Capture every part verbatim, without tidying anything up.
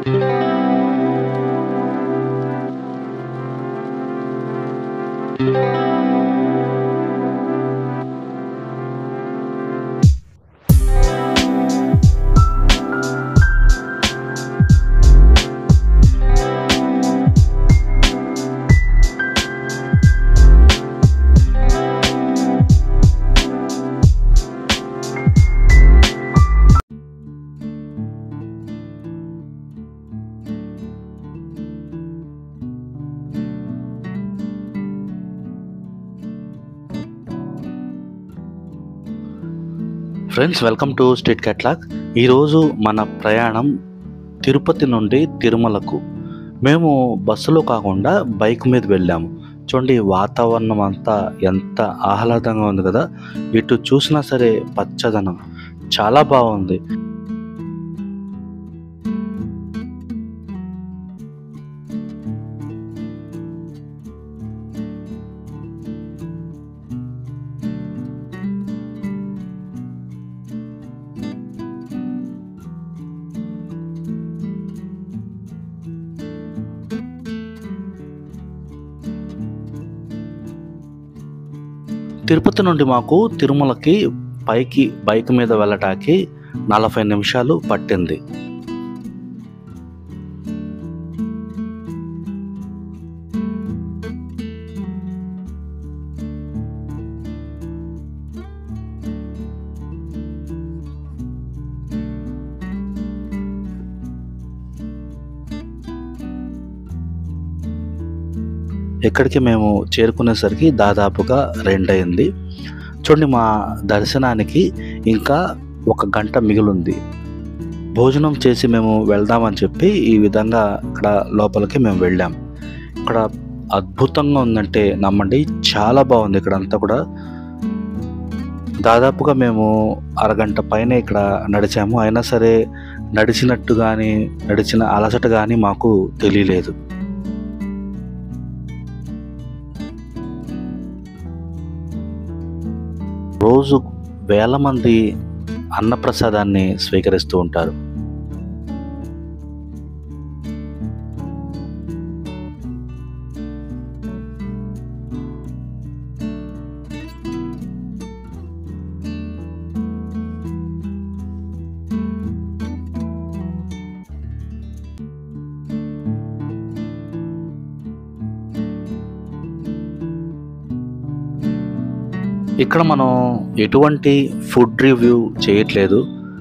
Friends, welcome to street catalogue. ఈరోజు మన ప్రయాణం తిరుపతి నుండి తిరుమలకు. మేము బస్సులో కాకుండా బైక్ మీద వెళ్ళాము. చూడండి, వాతావరణం అంతా ఎంత ఆహ్లాదంగా ఉంది కదా. ఇటు చూసినా సరే పచ్చదనం చాలా బాగుంది. తిరుపతి నుండి మాకు తిరుమలకి పైకి బైక్ మీద వెళ్ళటానికి నలభై నిమిషాలు పట్టింది. ఇక్కడికి మేము చేరుకునేసరికి దాదాపుగా రెండయింది. చూడండి, మా దర్శనానికి ఇంకా ఒక గంట మిగిలింది. భోజనం చేసి మేము వెళ్దామని చెప్పి ఈ విధంగా ఇక్కడ లోపలికి మేము వెళ్ళాం. ఇక్కడ అద్భుతంగా ఉందంటే నమ్మండి, చాలా బాగుంది. ఇక్కడ అంతా కూడా దాదాపుగా మేము అరగంట పైన ఇక్కడ నడిచాము. అయినా సరే నడిచినట్టు కానీ నడిచిన అలసట కానీ మాకు తెలియలేదు. రోజు వేల మంది అన్నప్రసాదాన్ని స్వీకరిస్తూ ఉంటారు. ఇక్కడ మనం ఎటువంటి ఫుడ్ రివ్యూ చేయట్లేదు.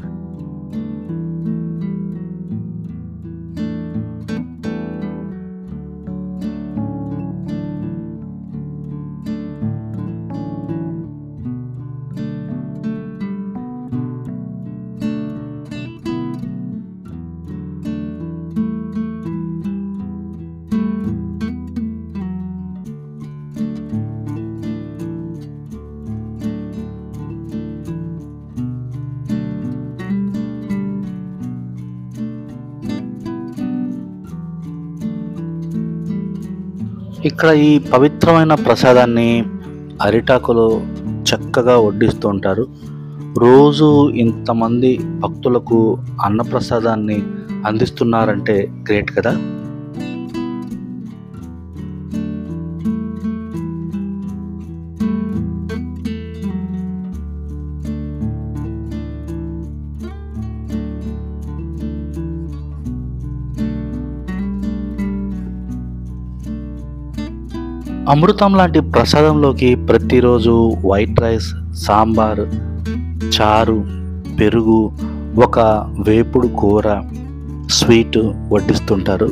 ఇక్కడ ఈ పవిత్రమైన ప్రసాదాన్ని అరిటాకులో చక్కగా వడ్డిస్తూ ఉంటారు. రోజు ఇంతమంది భక్తులకు అన్నప్రసాదాన్ని అందిస్తున్నారంటే గ్రేట్ కదా. అమృతం లాంటి ప్రసాదంలోకి ప్రతిరోజు వైట్ రైస్, సాంబార్, చారు, పెరుగు, ఒక వేపుడు కూర, స్వీట్ వడ్డిస్తుంటారు.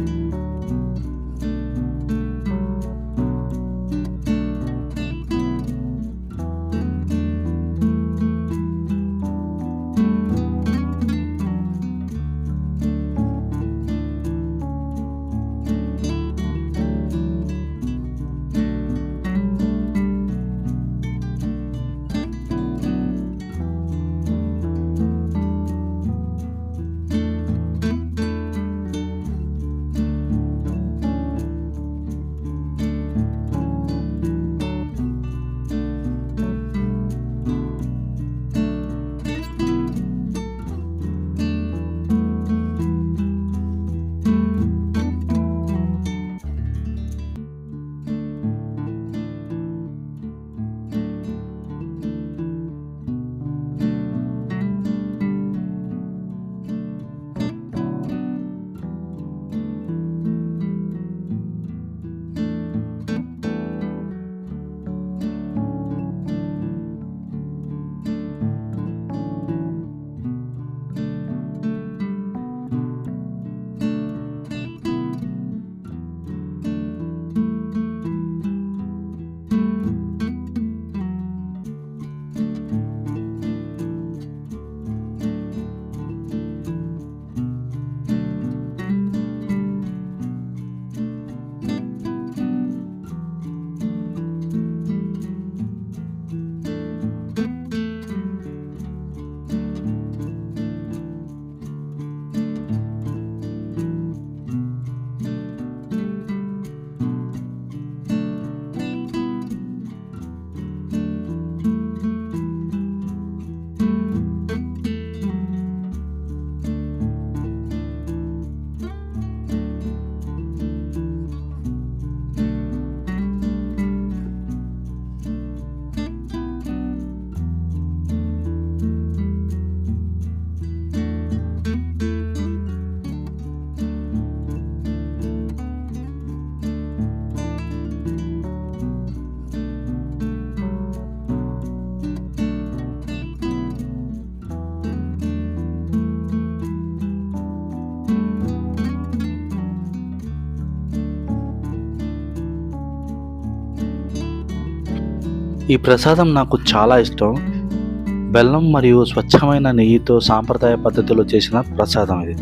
ఈ ప్రసాదం నాకు చాలా ఇష్టం. బెల్లం మరియు స్వచ్ఛమైన నెయ్యితో సాంప్రదాయ పద్ధతిలో చేసిన ప్రసాదం ఇది.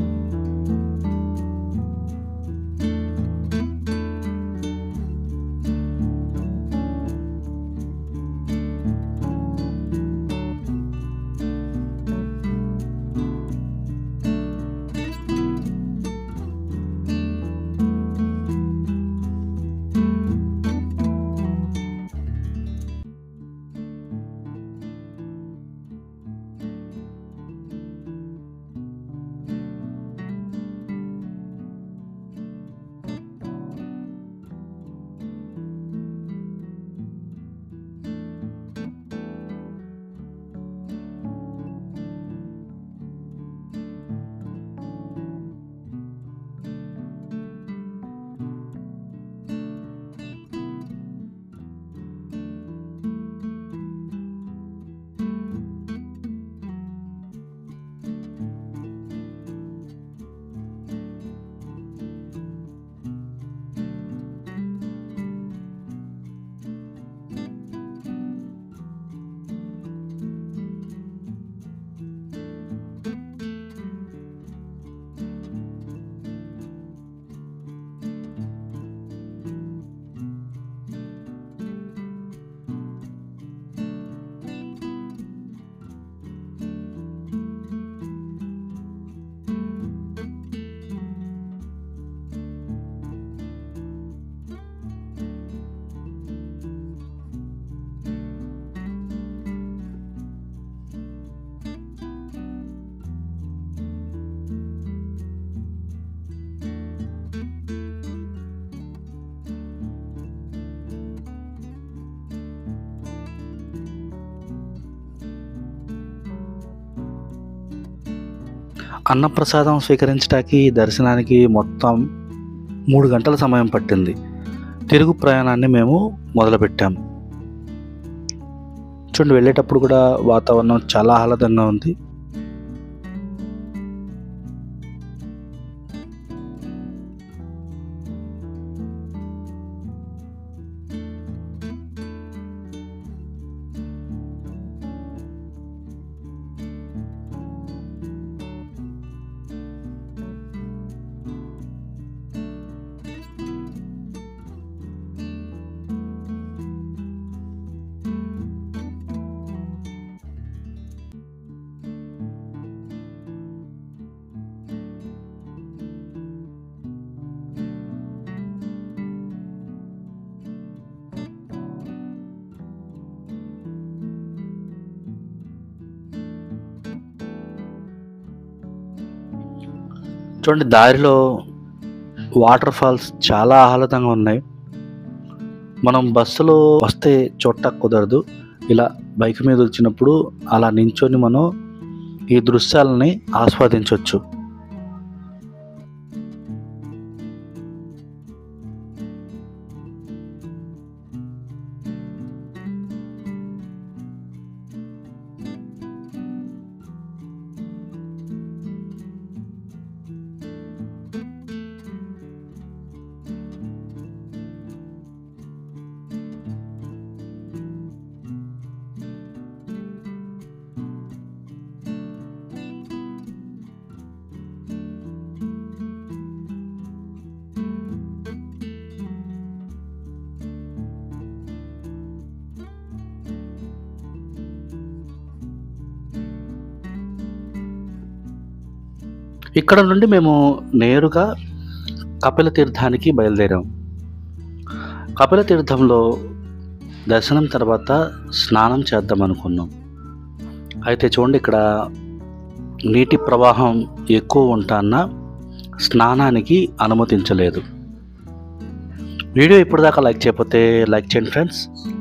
అన్నప్రసాదం స్వీకరించడానికి దర్శనానికి మొత్తం మూడు గంటల సమయం పట్టింది. తిరుగు ప్రయాణాన్ని మేము మొదలుపెట్టాము. చూడండి, వెళ్ళేటప్పుడు కూడా వాతావరణం చాలా ఆహ్లాదంగా ఉంది. చూడండి, దారిలో వాటర్ ఫాల్స్ చాలా ఆహ్లాదంగా ఉన్నాయి. మనం బస్సులో వస్తే చూడటానికి కుదరదు. ఇలా బైక్ మీద వచ్చినప్పుడు అలా నించొని మనం ఈ దృశ్యాలని ఆస్వాదించవచ్చు. ఇక్కడ నుండి మేము నేరుగా కపిల తీర్థానికి బయలుదేరాం. కపిల తీర్థంలో దర్శనం తర్వాత స్నానం చేద్దాం అనుకున్నాం. అయితే చూడండి, ఇక్కడ నీటి ప్రవాహం ఎక్కువ ఉంటాన్న స్నానానికి అనుమతించలేదు. వీడియో ఇప్పటిదాకా లైక్ చేయకపోతే లైక్ చేయండి ఫ్రెండ్స్.